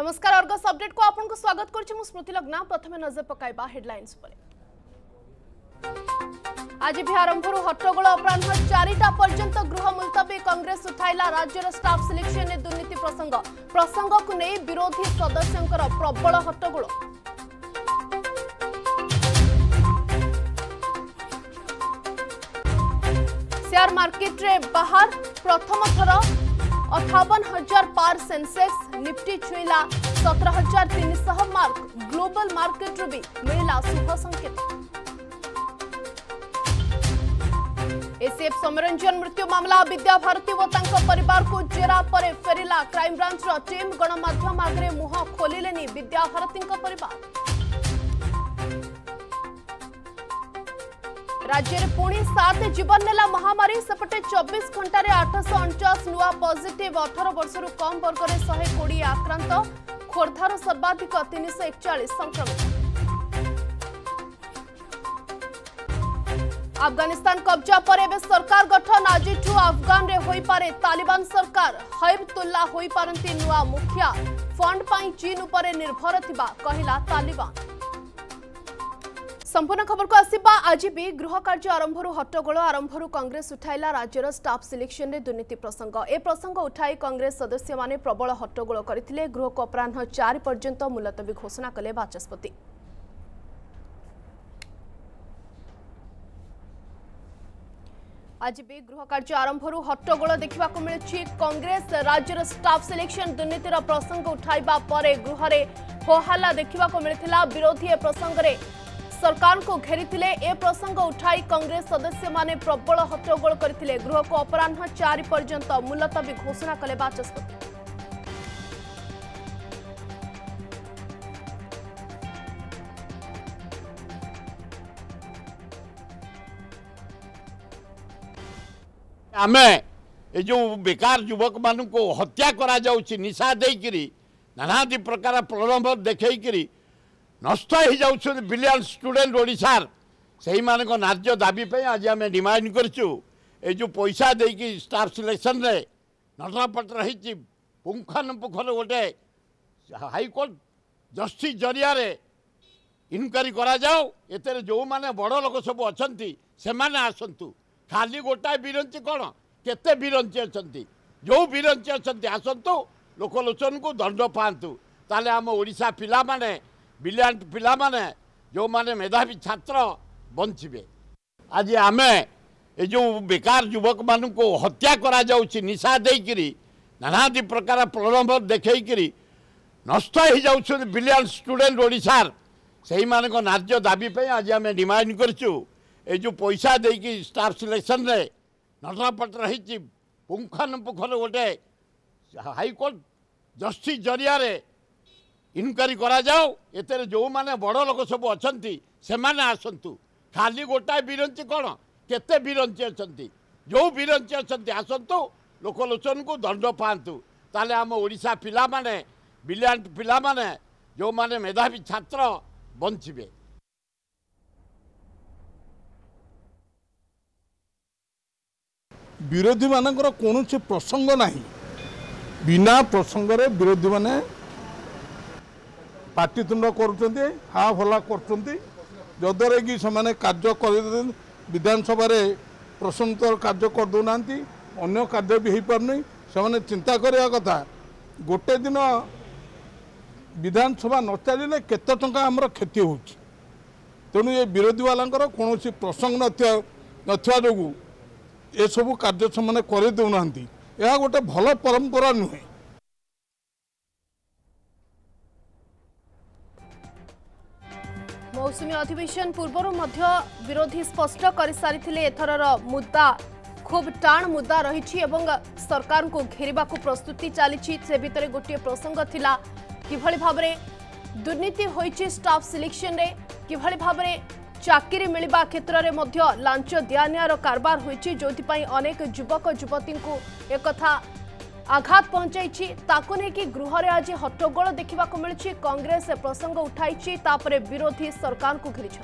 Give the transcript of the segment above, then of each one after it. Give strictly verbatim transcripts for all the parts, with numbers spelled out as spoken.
नमस्कार Argus update को आपन को स्वागत करछि मु स्मृति लग्ना। प्रथमे नजर पकाइबा हेडलाइंस पर। आज भी आरंभ हट्टगोल अपराह चारिटा पर्यंत गृह मुलतवी। कांग्रेस उठाइला राज्यर स्टाफ सिलेक्शन में दुर्नीति प्रसंग प्रसंग को नहीं विरोधी सदस्यंकर प्रबल हट्टगोल। शेयर मार्केट रे बाहर प्रथम थर अठावन हजार पार सेंसेक्स निफ्टी छुईला सत्रह हजार तीन सौ मार्क। ग्लोबल मार्केट भी मिला शुभ संकेत। एसीएफ समरंजन मृत्यु मामला विद्या भारती और परिवार को जेरा पर फेरिला क्राइम ब्रांच टीम। गणमाध्यम आगे मुह खोलिलेनी विद्या भारती परिवार। राज्य में पुणी सात जीवन नेला महामारी। सेपटे चौबीस घंटे आठश अणचाश नुआ पॉजिटिव। अठारह वर्ष कम वर्ग में शहे कोड़े आक्रांत। खोर्धार सर्वाधिक तीन सौ एकचाश संक्रमित। अफगानिस्तान कब्जा पर एवं सरकार गठन। आज अफगान रे होई पारे तालिबान सरकार। हैबतुल्ला होई पारंती नुआ मुखिया। फंड पाई चीन उपर निर्भर थिबा कहिला तालिबान। संपूर्ण खबर को आसिबा। आज भी गृह कार्य आरंभ हट्टगोल आरंभ कांग्रेस उठाइला राज्यर स्टाफ सिलेक्शन में दुर्नीति प्रसंग। ए प्रसंग उठाई कांग्रेस सदस्य माने प्रबल हट्टगोल करथिले। गृह को अपराह चार पर्यंत मुलतवी घोषणा कले बाचस्पति। आज भी गृह कार्य आरंभ हट्टगोल देखा मिली। कांग्रेस राज्यर स्टाफ सिलेक्शन दुर्नीतिर प्रसंग उठाइबा परे गृह रे होहल्ला देखा मिलता। विरोधी ए प्रसंग रे सरकार को घेरी ए प्रसंग उठाई कांग्रेस सदस्य माने प्रबल हट्टगोल करथिले। गृह को अपराह चार पर्यंत मुलतवी घोषणा कले बाचस्पति। आमे ए जो बेकार युवक मान को हत्या करा जाउछि निशा देकरी नानादी प्रकार प्रलोभ देखैकरी नष्ट हो जाउछ बिलियन स्टूडेंट ओडिशार सही मान को न्याय दाबी पे आज आम डिमांड करछु। ए जो पैसा देकी स्टाफ सिलेक्शन रे नटपट रही पुंखानुपुखर गोटे हाईकोर्ट जस्टिस जरिया रे इनक्वारी करा जाओ। एते जो माने बड़ लोक सब अछंती से माने आसंतु। खाली गोटाए बिरंची कौन केते बिरंची अछंती जो बिरंची अछंती आसंतु लोकलोचन को दंड पातु। ताले आम ओडिशा पिला माने ब्रिलियंट पिला माने जो माने मेधावी छात्र बंचिबे। आज आमे ए जो बेकार युवक मान को हत्या करा जाउछि निशा देकरी नानादी प्रकार प्रलोभ देखैकरी नष्ट हो जाउछ बिलियन स्टूडेंट ओडिशार सही मान को न्याय दाबी पे आज आम डिमांड करछु। ए जो पैसा देकी स्टाफ सिलेक्शन रे नटपट रही पुंखानुपुखर गोटे हाईकोर्ट जस्टिस जरिया रे इनक्वारी करा जाओ। एते जो माने बड़ लोक सब अछंती से माने आसंतु। खाली गोटाए बिरंची कौन केते बिरंची अछंती जो बिरंची अछंती आसंतु लोकलोचन को दंड पातु। ताले आम ओडिशा पिला माने ब्रिलियंट पिला माने जो माने मेधावी छात्र बंचिबे। विरोधी मानकर कौन प्रसंग नहीं बिना प्रसंग रे विरोधी माने पाटितुंड कर हा भला करद्वारा कि से कार्य कर विधानसभा प्रश्नोत्तर कार्य करदे अन्य कार्य भी हो पारनी। से चिंता करवा कथा गोटे दिन विधानसभा न चलिए केते टंका आमर क्षति हो। तेणु ये विरोधी वालांकर कौन प्रसंग नथिया जोगु ए सबू कार्य से कर देना यह गोटे भल परंपरा नुहे। मौसुमी अधिवेशन पूर्वर मध्य विरोधी स्पष्ट कर सारी एथर मुद्दा खूब टाण मुद्दा रही एवं सरकार को घेरवा को प्रस्तुति चली। से भितर गोटे प्रसंग थिला किभली भाव में दुर्नीति होइछि स्टाफ सिलेक्शन रे किभली भाव में चाकरी मिलवा क्षेत्र में मध्य लांच दियानियार कारबार होइछि जोथिपाई अनेक युवक युवती को एक कथा आघात पहुंचाई। ताकू नहीं कि गृह रे आज हट्टगोल देखा मिली। कांग्रेस प्रसंग उठाई तापरे विरोधी सरकार को घेरी।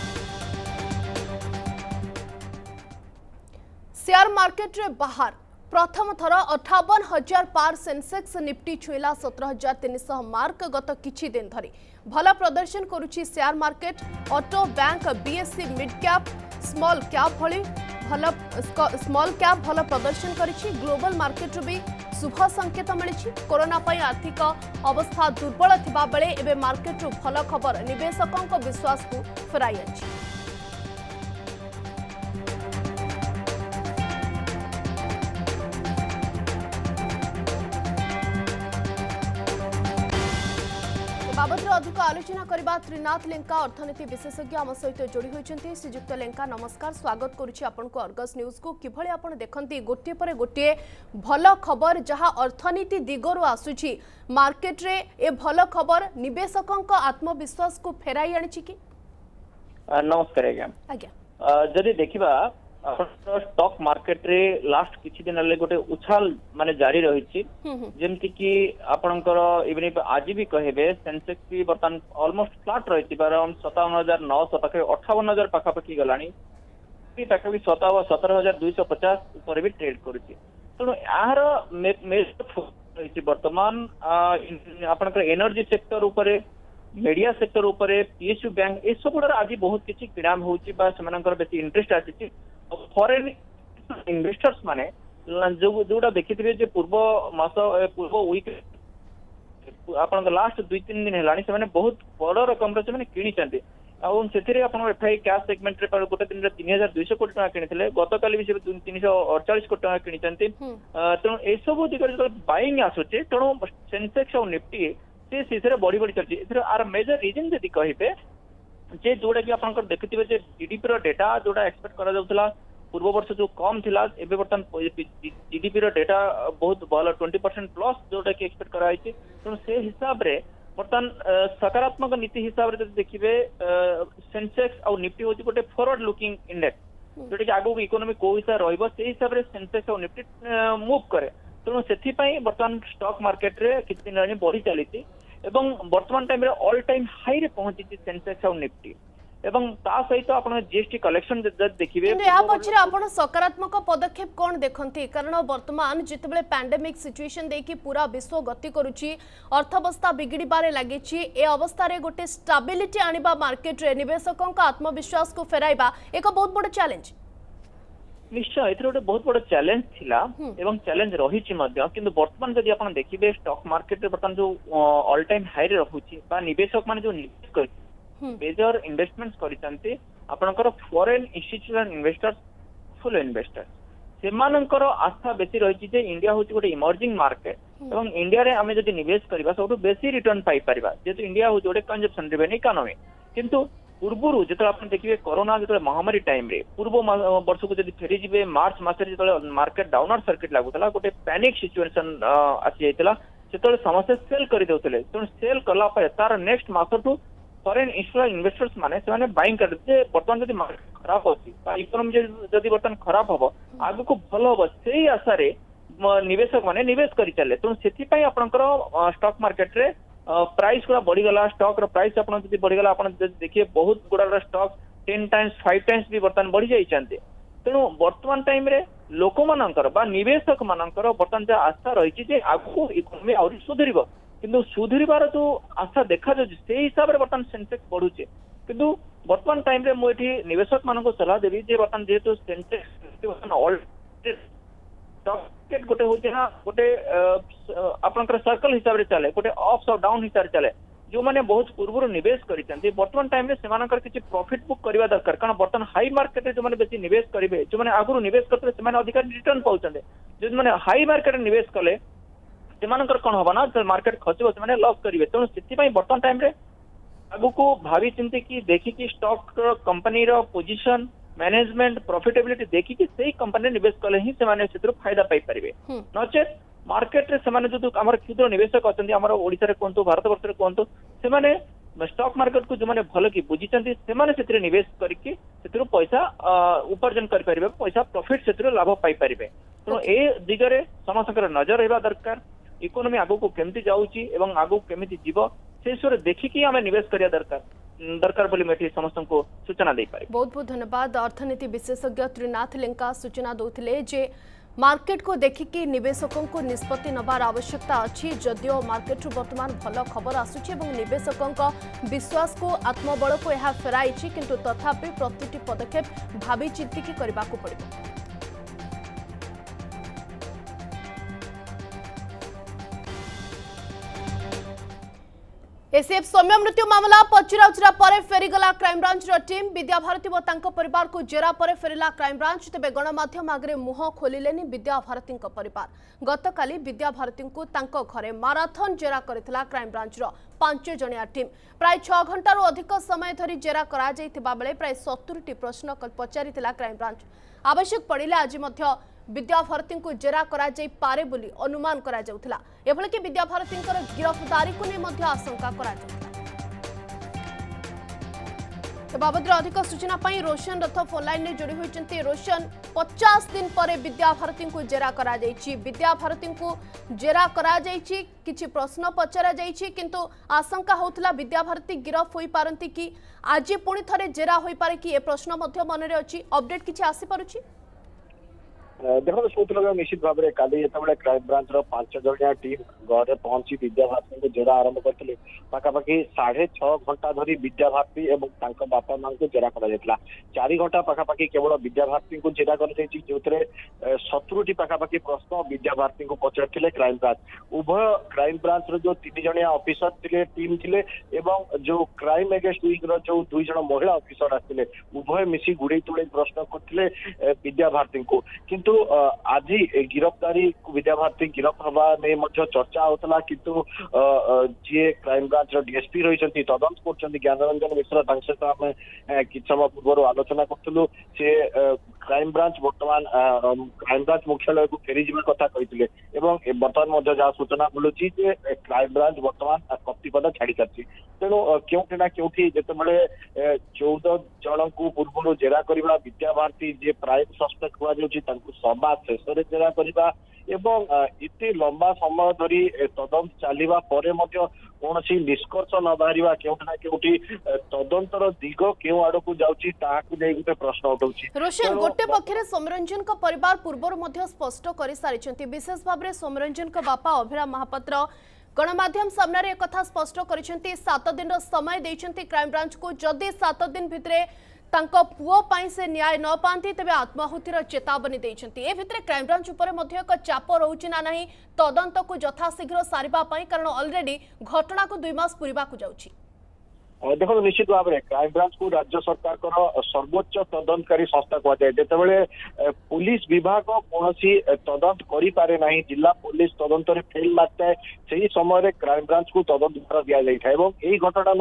शेयर मार्केट रे बाहर प्रथम थर अठावन हजार पार सेंसेक्स निफ्टी छुईला सतर हजार तीन सौ मार्क गत किछि दिन धरी भल प्रदर्शन करुछि share market auto bank BSC mid cap small cap भली भल स्मॉल कैप भल प्रदर्शन करिछि ग्लोबल मार्केट भी शुभ संकेत मिली कोरोना पई आर्थिक अवस्था दुर्बल थिबा बेले एबे मार्केट भल खबर निवेशकों विश्वास को फेराई अछि। बाबद अधिक आलोचना करबा त्रिनाथ लेंका अर्थनीति विशेषज्ञ आम सहित जोड़ी होइछन्ती। श्रीजुक्त लेंका नमस्कार, स्वागत करुछि आपनको अर्गस न्यूज को। किभଳି आपण देखंती गोटे पर गोटे भल खबर जहां अर्थनीति दिगरु आसुछि मार्केट रे ए भल खबर निवेशकों आत्मविश्वास को फेराई आनिछि कि? नमस्कार आज्ञा आज्ञा जदि देखिबा स्टॉक मार्केट रे लास्ट किछि दिन ले गोटे उछाल माने जारी रहिछि जेमति कि आपनकर इवन आज भी कहबे सेंसेक्स भी बर्तन ऑलमोस्ट फ्लैट रहिछि अराउंड सत्तावन हजार नौ सौ पाखे अट्ठावन हजार पाखा पाखी गलानी भी पाखे भी सत्रह हजार दुई सौ पचास ऊपर भी ट्रेड करुछि। तेणु यार रहिछि वर्तमान आपनकर एनर्जी सेक्टर ऊपर मीडिया सेक्टर ऊपर पीएसयू बैंक ए सब आज बहुत किछि किणाम होछि बा सेमानकर बेसी इंटरेस्ट आछि फॉरेन इन्वेस्टर्स माने जो जोटा देखिथिबे जे पूर्व मास पूर्व वीक आपन लास्ट दुई तीन दिन हेलानी से माने बहुत बड़ रकम रे से माने किनि चंती आ सेथिरे आपन एफआई कैश सेगमेंट रे गोटे दिन रे तीन हजार दुई सौ कोटी टका किनिथिले गत काली भी से तीन सौ अड़तालीस कोटी टका किनि चंती। तेणु ए सब दिगर जो बाइंग आसुचे तेणु सेंसेक्स और निफ्टी से सीधे बढ़ी बढ़ी चलछि। एथरे आर मेजर रीजन जदि कहिबे जे जोड़ा कि आपनकर देखिथिबे जे जीडीपी रो डेटा जोड़ा एक्सपेक्ट करा जाउतला पूर्व वर्ष जो कम थिला एबे बर्तन जीडीपी रो डेटा बहुत भल ट्वेंटी परसेंट प्लस जोड़ा कि एक्सपेक्ट करा आइछि। तेणु से हिसाब रे बर्तन सकारात्मक नीति हिसाब रे जदि देखिबे सेंसेक्स और निफ्टी होछि गोटे फॉरवर्ड लुकिंग इंडेक्स जोटा कि आगो इकोनॉमी को हिसाब रहइबो से हिसाब रे सेंसेक्स और निफ्टी मूव करे। तेणु सेथि पई बर्तन स्टॉक मार्केट रे किछि दिन रहनी बढ़ी चलीछि एवं वर्तमान टाइम रे ऑल टाइम हाई रे पहुंची सेंसेक्स और निफ्टी एवं ता सहित आपण जीएसटी कलेक्शन देखिबे या पछरे आपण सकारात्मक पदक्षेप कोन देखंती कारण वर्तमान जितबेले पैंडेमिक सिचुएशन देखि पूरा विश्व गति करूची अर्थव्यवस्था बिगड़ी बारे लागिची ए अवस्था रे गोटे स्टेबिलिटी आनिबा मार्केट रे निवेशकों का आत्मविश्वास को फेराइबा एक बहुत बड़ चैलेंज निश्चय एथरे गोटे बहुत बड़ चैलेंज थिला एवं चैलेंज रहिछि मध्य किंतु वर्तमान जदि आपण देखिबे स्टॉक मार्केट रे वर्तमान जो ऑल टाइम हाई रे रहुछि बा निवेशक माने जो निवेश कर मेजर इन्वेस्टमेंट्स करिसंती आपनकर foreign institutional investors full investors सेमानकर आस्था बेसी रहिछि जे इंडिया होछि गोटे इमर्जिंग मार्केट एवं इंडिया रे हमें जदि निवेश करबा सबटु बेसी रिटर्न पाई परबा जेतु इंडिया होछि गोटे कंजप्शन ड्रिवन इकोनॉमी। किंतु पूर्वरु जेतले आपण देखिबे कोरोना जेतले महामारी टाइम रे पूर्व वर्ष को जदि फेरी जिबे मार्च मास रे जेतले मार्केट डाउनर सर्किट लागुतला गोटे पैनिक सिचुएशन आसी जायतला सेतले समस्या सेल करि देउतले। तेणु सेल कला पर तार नेक्स्ट मासटु फॉरेन इंस्टीट्यूशनल इन्वेस्टर्स माने से माने बाइंग करते वर्तमान जदि मार्केट खराब होछि बा इकोनॉमी जदि वर्तमान खराब हबो आगु को भलो हबो सेही आशा रे निवेशक माने निवेश करि चले। तेणु सेथि पई आपनकर स्टॉक मार्केट रे प्राइस गुड़ा बढ़ी गला स्टॉक रो प्राइस आपन जदि बढ़ी गला आपन देखिए बहुत गुड़ा stock ten times five times भी वर्तमान बढ़ी जाई चंते। तेणु वर्तमान टाइम रे लोक मानकर बा निवेशक मानकर वर्तमान जे आशा रहिछि जे आगु इकोनॉमी और सुधरिबो किंतु सुधरिबार जो आशा देखा जाउछि से हिसाब रे वर्तमान सेंसेक्स बढ़ुचे। किंतु वर्तमान टाइम रे मो एठी निवेशक मानको सलाह देबी जे वर्तमान जेतु सेंसेक्स वर्तमान ऑल स्टॉक गोटे होचे ना गोटे आपनकर सर्कल हिसाब रे चले गोटे अप्स और डाउन हिसाब रे चले जो माने बहुत पूर्व निवेश करिसंती वर्तमान टाइम रे सेमानकर किछि प्रॉफिट बुक करबा दरकार कारण वर्तमान हाई मार्केट रे जो माने बेसी निवेश करिवे जो माने आगुरु निवेश करते से माने अधिक रिटर्न पाउचंदे जो माने हाई मार्केट रे निवेश कले सेमानकर कोन होबा ना मार्केट खसिबो से माने लॉस करिवे। तेणु सेति पई वर्तमान टाइम रे आगु को भावी चिंते कि देखि कि स्टॉक कंपनी रो पोजीशन मैनेजमेंट प्रॉफिटेबिलिटी देखि कि सेही कंपनी निवेश कले ही से माने सेतरो फायदा पाई परिवे नचेत मार्केट रे से माने जो हमर क्षुद्र निवेशक अछंती हमर ओडिसा रे कोनतो भारत वर्ष रे कोनतो से माने स्टॉक मार्केट को जो माने भल कि बुझिचंती से माने सेतरे निवेश करके सेतरो पैसा उपार्जन कर परिबे पैसा प्रॉफिट सेतरो लाभ पाई परिबे। तेणु ए दिगरे समस्तकर नजर रहबा दरकार इकोनॉमी आगो को केमती जाउची एवं आगो केमती जीव से सुरे देखि कि हमें निवेश करिया दरकार दरकार बोली मैं समस्त को सूचना दे पारे। बहुत बहुत धन्यवाद। अर्थनीति विशेषज्ञ त्रिनाथ लेंका सूचना दौथिले जे मार्केट को देखिकी निवेशकों को निष्पत्ति नबार आवश्यकता अच्छी जदियो मार्केट वर्तमान भल खबर आसुछि एवं निवेशकों विश्वास को आत्मबल को यह फेराई किंतु तथापि प्रतिटी पदक्षेप भावी चिंतिकी करने को पड़े। एसीएफ सौम्य मृत्यु मामला पचराउचरा पर फेरीगला क्राइमब्रांच टीम विद्याभारती और तांको परिवार को जेरा पर फेरिला क्राइमब्रांच तेबे गणमाध्यम आगे मुह खोलिलेनी विद्याभारती परिवार। गतकाली विद्याभारती को तांको घरे माराथन जेरा करथिला क्राइमब्रांच पांच जणिया टीम प्राय छह घंटा अधिक समय धरी जेरा करा जायतिबा बेले प्राय सत्तर टी प्रश्न पचारिथिला क्राइमब्रांच। आवश्यक पड़िले आज मध्य विद्याभारती को जेरा करा जाई पारे बोली अनुमान करा जाउथला। एभले कि विद्याभारती गिरफ्तारी को नहीं आशंका करा जाउथला। बाबद अधिक सूचना पाई रोशन रथ फोन लाइन में जोड़ी होती। रोशन पचास दिन पर विद्याभारती को जेरा करा जाइछि। विद्याभारती को जेरा करा जाइछि किछि प्रश्न पचरा जाइछि किंतु आशंका होउथला विद्याभारती गिरफ होई पारंती कि आज पुणी थरे जेरा होई पारे कि ए प्रश्न मध्य मन रे अछि। अपडेट किछि आसी पारुछि? देखो सूत्र निश्चित भाव में काली जो क्राइम ब्रांच पांच जणिया टीम घर पहुंची विद्याभारती को जेरा आरंभ करते पाखापाखि साढ़े छह घंटा धरी विद्याभारती और बापा मां को जेरा कर चार घंटा पाखापाखि केवल विद्याभारती को जेरा कर जो सतुर टी पाखापाखि प्रश्न विद्याभारती को पचार क्राइम ब्रांच। उभय क्राइम ब्रांच जो तीन जणिया ऑफिसर थे टीम थे जो क्राइम एगेंस्ट वीक जो दुई जन महिला ऑफिसर आते उभय मिसी गुड़े तुड़े प्रश्न करते विद्याभारती को किंतु आज गिरफ्तारी विद्याभारती गिरफ हवा ने चर्चा होता किंतु जी क्राइम ब्रांच डीएसपी रही तदंत कर ज्ञानरंजन मिश्र सहित आम किछ समय पूर्व आलोचना करूँ से क्राइम ब्रांच बर्तमान क्राइम ब्रांच मुख्यालय को फेरी जा कथा कहते बर्तमान जहाँ सूचना मिलूँ क्राइम ब्रांच बर्तमान कप्तिपद छाड़ी सारी तेणु क्योंकि ना क्योंकि जितेबाला चौदह जन को पूर्व जेरा करवा विद्याभारती जी प्राइम सस्पेक्ट हुआ सभा शेष जेरा करवा एवं इतने लंबा समय धरी तदंत चलवा कौन निष्कर्ष न बाहर क्योंकि क्योंकि तदंतर दिग क्यों आड़ को जाऊँगी गोटे प्रश्न उठाऊँगी। रोशन गोटे पक्षे सौम्यरंजन परिवार पूर्व स्पष्ट कर सारी विशेष भाव में सौम्यरंजन बापा अभिराम महापात्र गणमाध्यम सामने एक कथा स्पष्ट कर सात दिन समय देते क्राइम ब्रांच को जदि सात दिन भितर तांको पुओ पाई से न्याय न पाती तेबे आत्माहुतिर चेतावनी देइछंती। ए भितरे क्राइम ब्रांच उपर मध्य एक चाप रहउछि ना नहीं तदंत को यथाशीघ्र सारिबा पाई कारण ऑलरेडी घटना को दुई मास पूरीबा को जाउछि। देखो निश्चित भाव में क्राइम ब्रांच को राज्य सरकार सर्वोच्च तदंतकारी संस्था कहुए जिते पुलिस विभाग कौन तदंत करे ना जिला पुलिस तदंत फेल लगता है से समय क्राइम ब्रांच को तदंत भार दि जाए यही घटना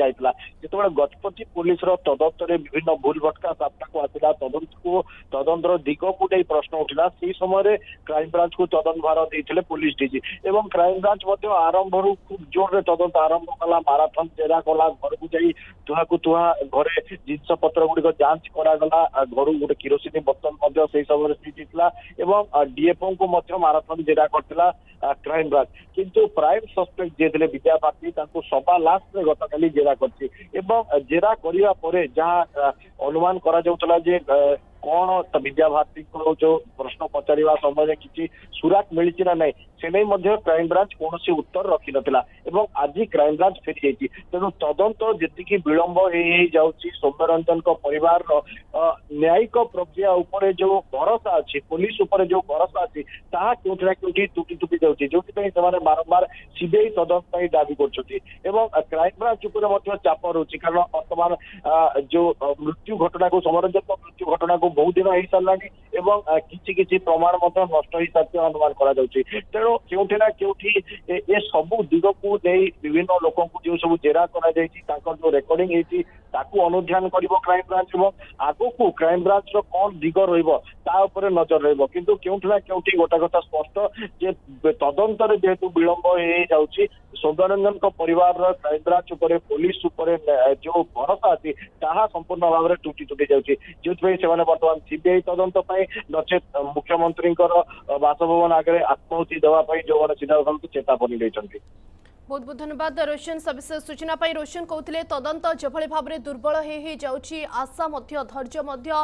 जो गजपति पुलिस तदंत विभिन्न भूल भटका सामना को आसला तदंत को तदंतर दिग को नहीं प्रश्न उठा से समय क्राइम ब्रांच को तदंत भार देते पुलिस डीजी एवं क्राइम ब्रांच आरंभ खूब जोर तदंत आरंभ कला माराथन जेरा कला घर को जाई तुहा को तुहा घरे जिनस पत्र गुड़िक जांच करागला घर गोटे किरोसिनी बोतल से समय स्थित एवं डीएफओ को माराथन जेरा करथिला क्राइम ब्रांच किंतु प्राइम सस्पेक्ट जे थे विद्याभारती सभा लास्ट में गतकाली जेरा करछि एवं जेरा करिया परे जहाँ अनुमान करा जाउतला जे कौन तो विद्याभारती को जो प्रश्न पचारिबा समय किसी सुराक मिली ना नहीं से नहीं क्राइम ब्रांच कौन उत्तर रखी नथिला एवं आज क्राइम ब्रांच फेरी जाइए तेणु तदंत जी विलंब हो सौम्यरंजन परिवार न्यायिक प्रक्रिया उपर जो भरोसा अच्छी पुलिस उपर जो भरोसा अच्छी ताहा क्योंकि ना क्योंकि तुटी तुटी जाऊँगी जो बारंबार सीबीआई तदंत दाबी कर क्राइम ब्रांच उपर चाप रोचे कारण बर्तमान जो मृत्यु घटना को सौम्यरंजन मृत्यु घटना को बहुत दिन हो सारा एवं किसी किसी प्रमाण नष्ट हो सारी अनुमान करा क्योंकि ना क्योंकि ए सबू दिग को नहीं विभिन्न लोक जो सब जेरा करा जो रेकर्डिंग होती अनुध्यान कर क्राइम ब्रांच और आग को क्राइम ब्रांच कौन दिग रे नजर रु क्योंकि ना क्योंकि गोटे कथा स्पष्ट जे तदंतर जेहेतु विलंब हो जाऊँगी सौम्यरंजन परिवार क्राइम ब्रांच उपर पुलिस उपर जो भरोसा अच्छी ताहा संपूर्ण भाव में टूटी टूटी जाऊँगी जो बर्तमान सीबीआई तदंत नचेत मुख्यमंत्री बासभवन आगे आत्माहुति देवाई जो मैंने सीधा चेतावनी देते। बहुत बहुत धन्यवाद रोशन सविशेष सूचना पाई। रोशन कहते तदंत जो भाव में दुर्बल हो जाऊँगी आशा धैर्य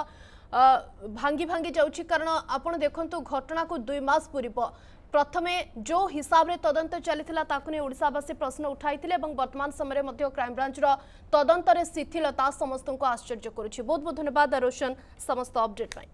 भांगी भांगी जाउछि कारण आपण देखंतु घटना को दुई मास पूर्व प्रथमे जो हिसाब रे तदंत चलीथिला ताकु ने ओडिसावासी प्रश्न उठाइथिले एवं वर्तमान समय मध्य क्राइम ब्रांच रो तदंत रे शिथिलता समस्त को आश्चर्य करुछि। बहुत बहुत धन्यवाद रोशन समस्त अपडेट पाई।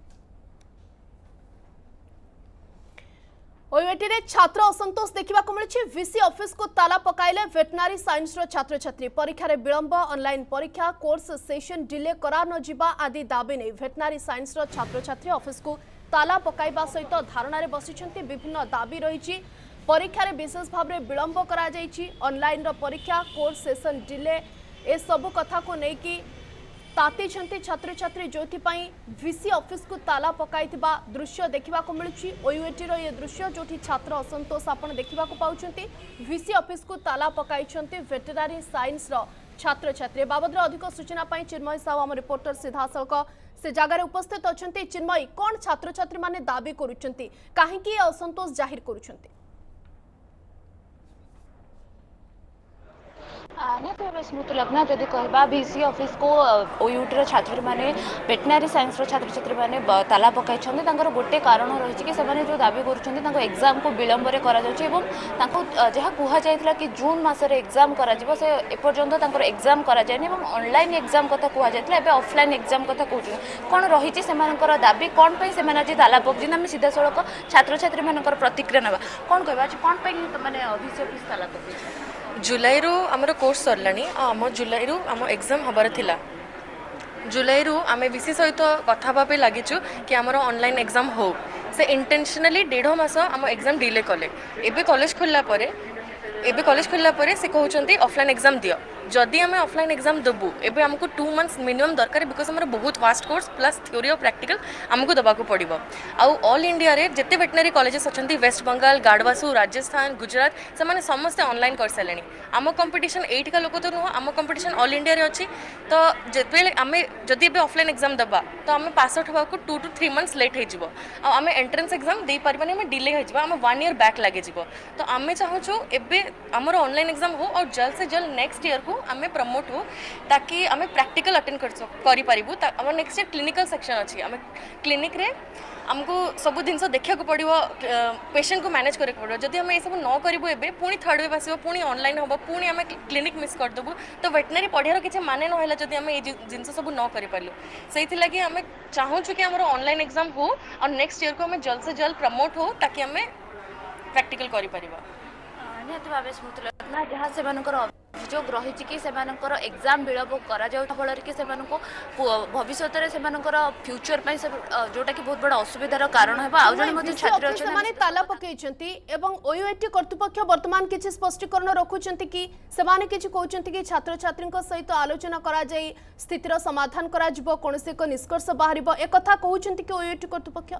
ओयूएटी रे छात्र असंतोष देखा मिली। वीसी ऑफिस को ताला पकाइले वेटनारी साइंस रो छात्र छात्री परीक्षा रे विलंब ऑनलाइन परीक्षा कोर्स सेशन डिले करा न जिबा आदि दाबी नहीं वेटनारी साइंस रो छात्र छात्री ऑफिस को ताला पकाइबा सहित धारणा रे बसिछंती। विभिन्न दाबी रही परीक्षा रे विशेष भाव रे विलंब करा जायछि ऑनलाइन रो परीक्षा कोर्स सेशन डिले ए सब कथा को लेकिन ताती छात्र छात्री जो वीसी ऑफिस को ताला पकाई दृश्य देखा मिलूँ। ओयूएटी रो ये दृश्य जो छात्र असंतोष आपन देखा पाउछंती। वीसी ऑफिस को ताला पकाई वेटरनरी साइंस रो छात्र छात्री बाबद अधिक सूचना पाई चिन्मय साहू आम रिपोर्टर सीधासख से जगार उपस्थित अच्छा। चिन्मय कौन छात्र छात्री माने दाबी करुछंती काहेकि असंतोष जाहिर करुछंती? निहत भाव स्मृति लग्ना जदि कहबा वीसी ऑफिस को ओयूटी छात्री माने वेटनरी साइंस छात्र छात्री माने ताला पकाई गोटे कारण रही कि से जो दाबी कर एग्जाम को विलंब जहाँ कहुला कि जून मसरे एग्जाम कर एपर्यंत एग्जाम कराए ऑनलाइन एग्जाम कथा कहुला ऑफलाइन एग्जाम कथा कहते कौन रही से दाबी कौन से आज ताला पकड़ आम सीधा सड़क छात्र छात्री मान प्रतिक्रिया ना कौन कह कौन मैंने वीसी ऑफिस ताला पकड़ जुलाई रु आमर कोर्स सरलानी आम जुलाई रु आम एग्जाम हबार थिला जुलाई रु आम वीसी सहित कथा होगा लगिचु कि आमर ऑनलाइन एग्जाम हो से इंटेंशनली डेढ़ मास आम एग्जाम डिले कले एबे कॉलेज खोलला परे एबे कॉलेज खोलला परे से कहउचंती ऑफलाइन एग्जाम दियो जदि आम ऑफलाइन एग्जाम देबू एबे हमको टू मंथ्स मिनिमम दरकार बिकॉज हमर बहुत वास्ट कोर्स प्लस थ्योरी और प्रैक्टिकल हमको दबाको पड़िबो। आउ ऑल इंडिया रे जते वेटनरी कॉलेजेस अछंती वेस्ट बंगाल गाड़वासू राजस्थान गुजरात से माने समस्त ऑनलाइन कर सालेनी आम कंपटीशन एट का लोक तो नुह आम कंपटीशन ऑल इंडिया रे अछि तो जेते आम जदि एबे ऑफलाइन एग्जाम दबा तो आम पास आउट होबा को two two three months late हे जिवो आ आम एंट्रेंस एग्जाम दे परबानी आम डिले हे जिवो आम वन ईयर बैक लागे जिवो तो आम चाहूछु एबे हमर ऑनलाइन एग्जाम हो और जल्द से जल्द नेक्स्ट ईयर को आम प्रमोट हो ताकि आम प्रैक्टिकल अटेंड कर पारिबु। आम नेक्स्ट ईयर क्लिनिकल सेक्शन अच्छी आम क्लिनिक रे आमको सब जिनस देखा पड़ो पेशेंट को मैनेज करके पड़ो जदि आम ये सब न करूँ एबे पुणी थर्ड वेव आसो पुणी ऑनलाइन हम पुणी आम क्लिनिक मिस करदेबू तो वेटनरी पढ़ार किसी माने ना जदि आम ये जिन सब न करूँ से लगी आम चाहूँ कि आम ऑनलाइन एग्जाम हो और नेक्स्ट ईयर को आम जल्द से जल्द प्रमोट हो ताकि आम प्रैक्टिकल कर निहत भाव स्मृति लग्ना जहाँ से अभियोग रही कि एग्जाम विलंब कर कि भविष्य फ्यूचर जोटा कि बहुत बड़ा असुविधार कारण है छात्र ताला पकई ओयूएटी कर्तृपक्ष वर्तमान किसी स्पष्टीकरण रखुंट कि सेमाने किछि कहउछन्ति कि छात्र छात्री सहित आलोचना करा जाई स्थितिर समाधान करा जिवो कोनोसी एक निष्कर्ष बाहरिबो ए कथा कहउछन्ति कि ओयूएटी कर्तृपक्ष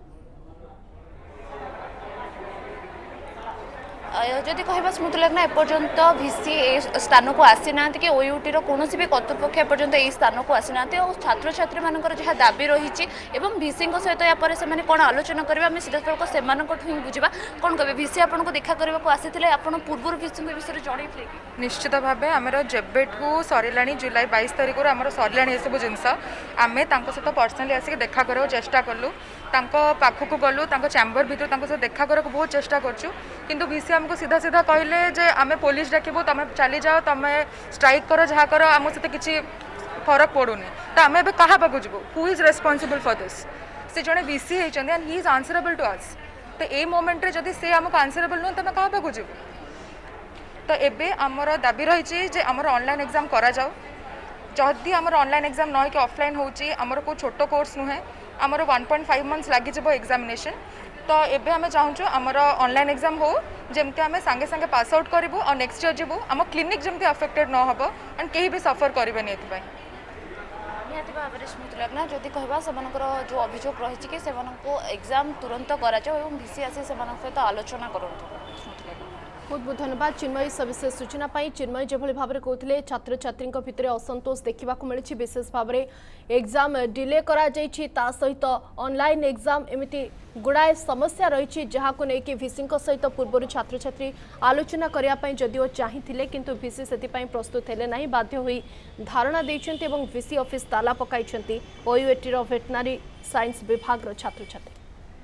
जदि कह स्मृति लग्ना एपर्यंत वीसी स्थान को आसी ना कि ओयूटी कौन भी कर्तृपक्ष एपर्यंत यही स्थान को आसी ना और छात्र छात्री मान जहाँ दाबी रही वीसी सहित यापर से कौन आलोचना करेंगे आम सीधा सड़क से हिं बुझा कौन कहे वीसी आपको देखा करने आसी पूर्व वीसी विषय जनइले निश्चित भाव आम जेबेठू सरला जुलाई बाईस तारिख आम सरला सब जिनस आम सहित पर्सनाली आसिक देखा करने चेष्टा कलु पाखक गलु चैम्बर भर सहित देखा करने बहुत चेष्टा करूँ किंतु वीसी आमको सीधा सीधा कहले जे आम पुलिस डाकबू तुम चली जाओ तुम स्ट्राइक कर जहाँ कर आम सहित किसी फरक पड़ूनी तो आम ए क्या पाक जीवु who is responsible for this से जड़े वीसी होती and he is answerable to us तो ये मोमेंट रे जदि से आमको आंसरेबल नुह तुम क्या पाक जीवु तो एबे आमर दाबी रही जे आमर ऑनलाइन एग्जाम करा जाओ जदि आमर ऑनलाइन एग्जाम न कि ऑफलाइन होची आमर को छोटो कोर्स नुहे आमर वन पॉइंट फाइव मंथ्स लगी एग्जामिनेशन तो एबे आम चाहूँ आमर ऑनलाइन एग्जाम हो जमती आम सांगे सांगे पास आउट करूँ और नेक्स्ट ईयर जीवु आम क्लिनिक जमती अफेक्टेड न हो एंड कहीं भी सफर करेंगे ये निहत भाव स्मृति लग्ना जदि कहवा से जो अभियोग रही कि एग्जाम तुरंत करा वीसी आसी सहित आलोचना करूँ बहुत बहुत धन्यवाद चिन्मयी सविशेष सूचना पाई। चिन्मयी जो भाव में कहते छात्र छात्री भितर असंतोष देखा मिली विशेष भाव में एग्जाम डिले करा सहित ऑनलाइन एग्जाम एमती गुड़ाए समस्या रही जहाँ को लेकिन भिसी सहित पूर्व छात्र छात्री आलोचना करने जदिओ चाहिए किंतु भिसी से प्रस्तुत हेले नहीं बाध्य हुई धारणा देते भिसी ऑफिस ताला पकाई ओयूएटी वेटनारी साइंस विभाग छात्र छात्री।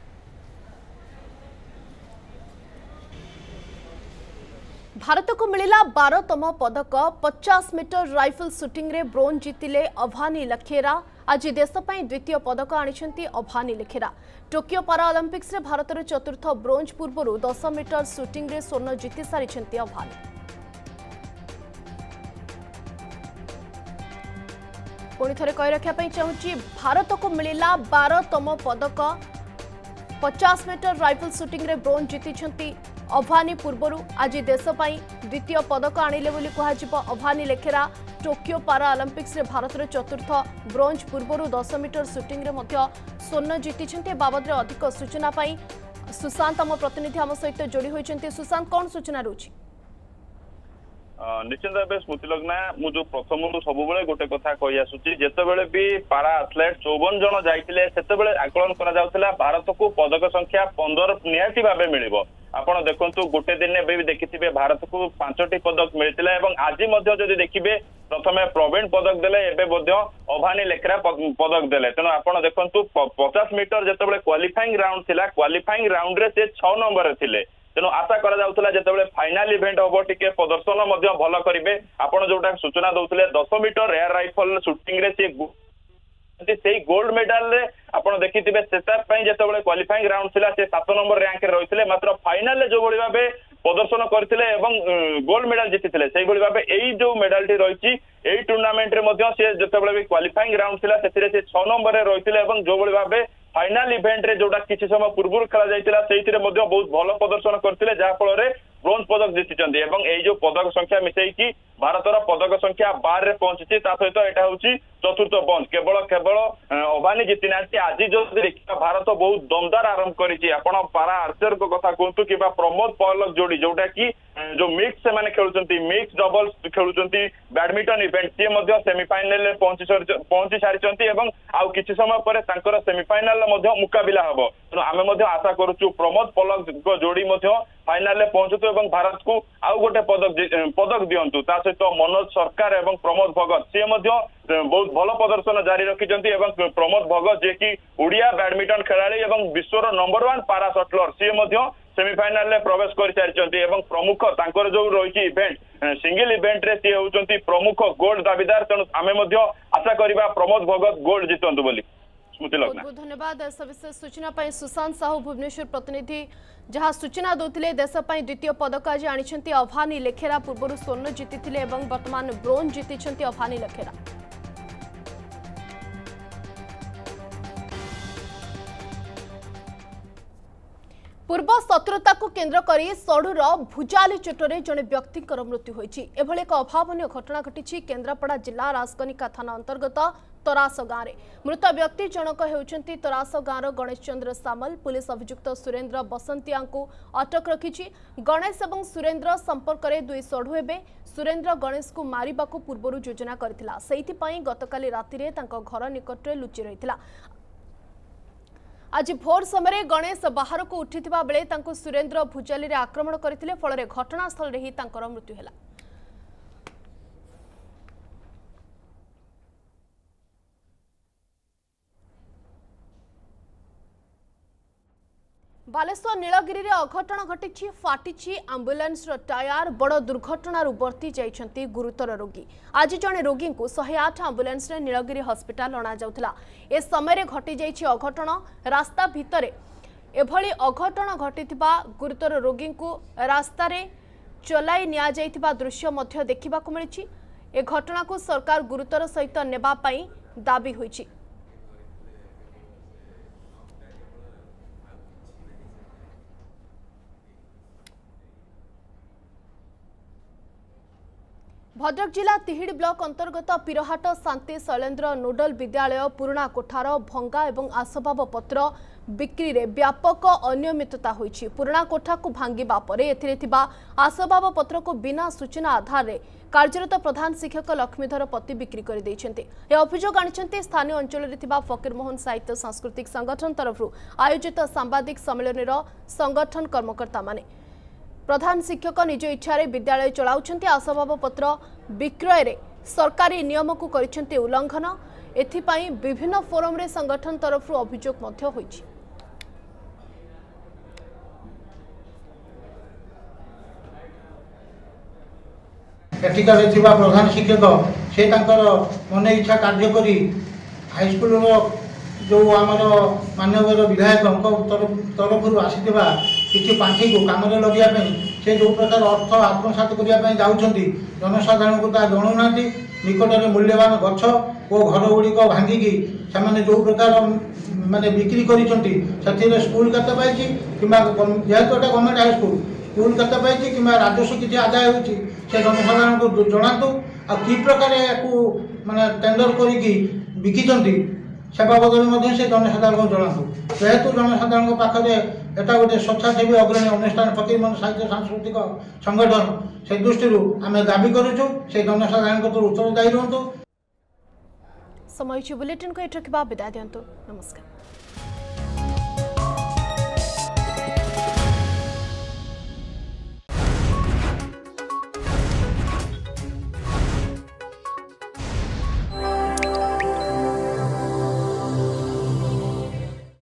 भारत को मिला बारहतम पदक पचास मीटर राइफल शूटिंग रे ब्रोंज जीतिले अभानी लखेरा। आज देशपाई द्वितीय पदक आनिछंती अभानी लखेरा। टोकियो पाराओलंपिक्स रे भारतर चतुर्थ ब्रोंज पूर्व दस मीटर शूटिंग रे स्वर्ण जीति सारिछंती अभानी। पुणी थरे कहि रखा चाहूँगी भारत को मिला बारहतम पदक पचास मीटर राइफल शूटिंग रे ब्रोंज जीति अभानी पूर्वर आज देशपाई द्वितीय पदक आनिले बोली कहुजिबो। अभानी लेखेरा टोकियो पाराओलंपिक्स रे भारतर चतुर्थ ब्रोंज पूर्वर दस मीटर शूटिंग रे मध्य स्वर्ण जीति बाबद अधिक सूचना पाई सुशांत आम प्रतिनिधि आम सहित जोड़ी होइछन्ते। सुशांत कौन सूचना रोची? निश्चित भाव स्मृतिलग्ना मुझे प्रथम सब गोटे कथा कही आसुची जितेबले भी पारा एथलेट चौवन जन जाइतिले सेतेबेले आकलन करा जाउतला भारत को पदक संख्या पंद्रह निहाती भाव मिलिबो। आपण देखंतु गोटे दिन भी देखिथिबे भारत को पांचटी पदक मिलतिला एवं आज मध्य जदि देखिबे प्रथमे प्रवीण पदक देले एबे मध्य अभानी लेखरा पदक देले। तेणु आपण देखंतु पचास मीटर जेतेबेले क्वालिफाइंग राउंड थिला क्वालिफाइंग राउंड रे से छह नंबर थिले। तेणु आशा करा जाउतला जेतेबेले फाइनल इवेंट होबो टिके प्रदर्शन मध्य भल करिवे। आपण जोटा सूचना दउतले दस मीटर एयर राइफल शूटिंग रे से से गोल्ड मेडल रे आपण देखिथिबे सेटअप पई जेतेबेले क्वालिफाइंग राउंड थिला से सात नंबर रैंक रे रहिथिले मात्र फाइनल रे जो बळी भाबे प्रदर्शन करथिले एवं गोल्ड मेडल जीतिथिले सेही बळी भाबे एई जो मेडल टी रहिछि एई टूर्नामेंट रे मध्य से जेतेबेले भी क्वालिफाइंग राउंड थिला सेतिरे से छह नंबर रे रहिथिले एवं जो बळी भाबे फाइनल इवेंट रे जोटा किछि समय पूर्व खेला जाइतिला सेहितिरे मध्य बहुत भलो प्रदर्शन करथिले जा फल रे ब्रोंज पदक जीतिचंदी एवं एई जो पदक संख्या मिसेई कि भारतर पदक संख्या बारह रे पहुंची ता सहित एटा होची चतुर्थ ब्रोंज केवल केवल अभानी जीति नांती। आज जो देखिबा भारत बहुत दमदार आरंभ करिछि। आपण पारा आर्चर को कथा कहंतु किबा प्रमोद पहलक जोड़ी जोटा कि जो मिक्स से माने खेलुचंती मिक्स डबल्स खेलुचंती बैडमिंटन इवेंट से मध्य सेमीफाइनल रे पहुंची पहुंची सारिचंती एवं आउ किछि समय परे तांकर सेमीफाइनल मध्य मुकाबिला हबो। तेणु आमे मध्य आशा करूछु प्रमोद पहलक को जोड़ी मध्य फाइनल में पहुंचतु एवं भारत को आउ गोटे पदक पदक दियंतु। ता सहित मनोज सरकार एवं प्रमोद भगत सी मध्य बहुत भल प्रदर्शन जारी रखिचंती एवं प्रमोद भगत जे कि ओडिया बैडमिंटन खेलाड़ी एवं विश्वर नंबर वन पारा शटलर सी मध्य सेमीफाइनल में प्रवेश कर सारी एवं प्रमुख तांकर जो रही इवेंट सिंगल इवेंट रे सी होउचंती प्रमुख गोल्ड दाबीदार। तेणु आमे मध्य आशा करिबा प्रमोद भगत गोल्ड जितंतु बोली। बहुत बहुत धन्यवाद सविशेष सूचना पाई सुशांत साहू भुवनेश्वर प्रतिनिधि जहाँ सूचना दौते देशपाई द्वितीय पदक आज आनी अभानी लेखेरा पूर्व स्वर्ण जीति वर्तमान ब्रोंज जीति अभानी लेखेरा। पूर्व शत्रुता को केन्द्र करी सड़ूर भुजाली चोटरे जड़े व्यक्ति मृत्यु होती एभली एक अभावन घटना घटी केन्द्रापड़ा जिला राजकनिका थाना अंतर्गत तरास गाँव में मृत व्यक्ति जनक होउछंती तरास गाँव गणेश चंद्र सामल। पुलिस अभियुक्त सुरेंद्र बसंतिया को अटक रखी। गणेश और सुरेंद्र संपर्क में दुई सढ़ु हेबे। सुरेंद्र गणेश को मारिबा को पूर्व योजना करथिला सेहिथिपई गतकाली रातिरे तांको घर निकटरे लुचि रहिथिला। आज भोर समय गणेश बाहर को उठिथिबा बेले तांको सुरेंद्र भुजाली रे आक्रमण करथिले फल घटनास्थल रे ही तांकर मृत्यु हैला। बालेश्वर नीलगिरी रे अघटन घटी फाटी आंबुलांस टायर बड़ दुर्घटनार बर्ती जाइछंती गुरुतर रोगी। आज जड़े रोगी को एक सौ आठ आंबुलांस रे नीलगिरी हस्पिटाल अणा जाउथला। ए समय घटी जाइछि अघटन। रास्ता भितरे एभली अघटन घटिथिबा गुरुतर रोगी को रास्ता रे चलाई निया जाइथिबा दृश्य मध्य देखिबा को मिलिछि। ए घटना को सरकार गुरुतर सहित नेबा पई दाबी होइछि। भद्रक जिला तिहिड़ी ब्लॉक अंतर्गत पिरहाट शांति शैलेन्द्र नोडल विद्यालय पुराणा कोठार भंगा एवं आसबाब पत्र बिक्री रे व्यापक अनियमितता होइछि। पुराना कोठा को भांगिबा परे एथिरे थिबा आसबाब पत्र को बिना सूचना आधार रे कार्यरत प्रधान शिक्षक लक्ष्मीधर पति बिक्री कर दैछन्ते। ए अभियोग आनिछन्ते स्थानीय अंचल रे थिबा फकीरमोहन साहित्य सांस्कृतिक संगठन तरफ आयोजित सांबादिक सम्मेलन रो संगठन कर्मकर्ता माने। प्रधान शिक्षक निज इच्छा रे विद्यालय चलाउछन्ते। आसबाब पत्र विक्रय रे सरकारी नियम को करिछन्ते उल्लंघन। एथिपाई विभिन्न फोरम रे संगठन तरफ अभियोग मध्य होइछि। एठिकार प्रधान शिक्षक से मन इच्छा कार्य करी हाईस्कल जो आमर माननीय विधायक तरफ आसीथिबा किछि पांठी को काम लगे से जो प्रकार अर्थ आत्मसात करने जाऊँगी जनसाधारण को जनाऊना निकट में मूल्यवान गछ और घर गुड़िक भांगिकी से जो प्रकार माने बिक्री कर स्कूल केते पाइछि किंबा जेहेतु एटा गवर्नमेंट हाईस्कल स्कूल केते पाइछि किंबा राजस्व किछि आदाय होछि से जनसाधारण को जनातु आ कि प्रकार याकू माने टेंडर करिकी बिकिचंती से बाबद में से जनसाधारण को जनातु। जेहेतु जनसाधारण पाखे एटा गोटे स्वच्छासेवी अग्रणी अनुष्ठान फकीरमोहन साहित्य सांस्कृतिक संगठन से दृष्टि आम दाबी करूँ से जनसाधारण को उत्तरदायी रुहतु। समय बुलेटिन को एट रखा विदाय दिंतु। नमस्कार।